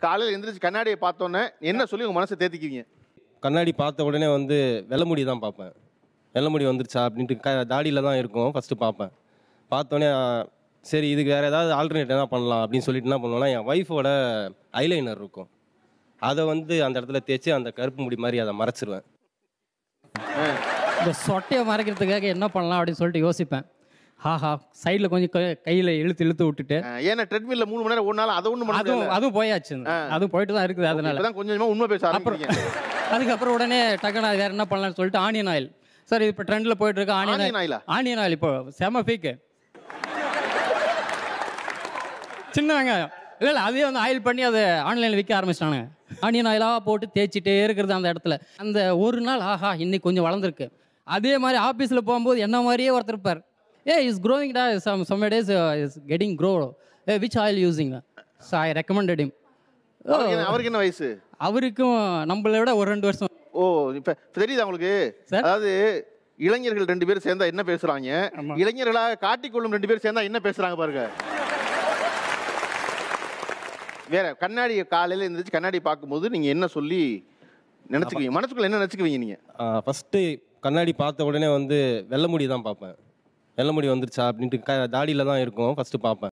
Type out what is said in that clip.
காலையில் எந்திரிச்சு கண்ணாடியை பார்த்தோன்னே என்ன சொல்லி உங்கள் மனசை தேத்திக்குவீங்க? கண்ணாடி பார்த்த உடனே வந்து வெள்ளை முடி தான் பார்ப்பேன். வெள்ளை முடி வந்துருச்சா அப்படின்ட்டு தாடியில் தான் இருக்கும் ஃபஸ்ட்டு பார்ப்பேன். பார்த்தோன்னே சரி இதுக்கு வேறு ஏதாவது ஆல்டர்னேட் என்ன பண்ணலாம் அப்படின்னு சொல்லிட்டு என்ன பண்ணுவேன்னா, என் ஒய்ஃபோட ஐலைனர் இருக்கும், அதை வந்து அந்த இடத்துல தேய்ச்சி அந்த கருப்பு முடி மாதிரி அதை மறைச்சிருவேன். இந்த சொட்டையை மறைக்கிறதுக்காக என்ன பண்ணலாம் அப்படின்னு சொல்லிட்டு யோசிப்பேன். ஹாஹா சைடில் கொஞ்சம் கையில் இழுத்து விட்டுட்டு, ஏன்னா ட்ரெட்மில்ல 3 மணி நேரம் ஓடினாலும் அதை ஒன்றும் பண்ண முடியாது. அதுவும் போயாச்சு, அதுவும் போயிட்டு தான் இருக்குது. அதனால தான் கொஞ்சம் கொஞ்சமாக உண்மை பேச ஆரம்பிக்கிறீங்க. அதுக்கப்புறம் உடனே டக்குனு வேறு என்ன பண்ணலாம்னு சொல்லிட்டு ஆனியன் ஆயில். சார் இப்போ ட்ரெண்டில் போயிட்டு இருக்கு ஆனியன் ஆயில். இப்போ செம ஃபீக்கு சின்ன வெங்காயம் இல்லை அதே வந்து ஆயில் பண்ணி அதை ஆன்லைனில் விற்க ஆரம்பிச்சிட்டானுங்க. ஆனியன் ஆயிலாக போட்டு தேய்ச்சிட்டே இருக்கிறது அந்த இடத்துல. அந்த ஒரு நாள் ஆஹா இன்னைக்கு கொஞ்சம் வளர்ந்துருக்கு. அதே மாதிரி ஆஃபீஸில் போகும்போது என்ன மாதிரியே ஒருத்தர் இருப்பார். இஸ் க்ரோவிங் டா some days is getting grow. Which oil using? So I recommended him. அவருக்கு என்ன வயசு? அவருக்கும் நம்மளை விட ஒரு 2 வருஷம். ஓ இப்போ தெரியுது அவங்களுக்கு. அதாவது இளைஞர்கள் 2 பேர் சேர்ந்தா என்ன பேசுறாங்க, இளைஞர்களாக காட்டிக்கொள்ளும் 2 பேர் சேர்ந்தா என்ன பேசுறாங்க பாருங்க. வேற கண்ணாடி காலையில் இருந்துச்சு கண்ணாடி பார்க்கும்போது நீங்க என்ன சொல்லி நினைச்சுக்குவீங்க? மனசுக்குள்ள என்ன நினைச்சுக்குவீங்க நீங்க? ஃபஸ்ட்டு கண்ணாடி பார்த்த உடனே வந்து வெள்ளை முடி தான் பார்ப்பேன். வெள்ளை முடி வந்துருச்சா அப்படின்ட்டு தாடியில் தான் இருக்கும் ஃபஸ்ட்டு பார்ப்பேன்.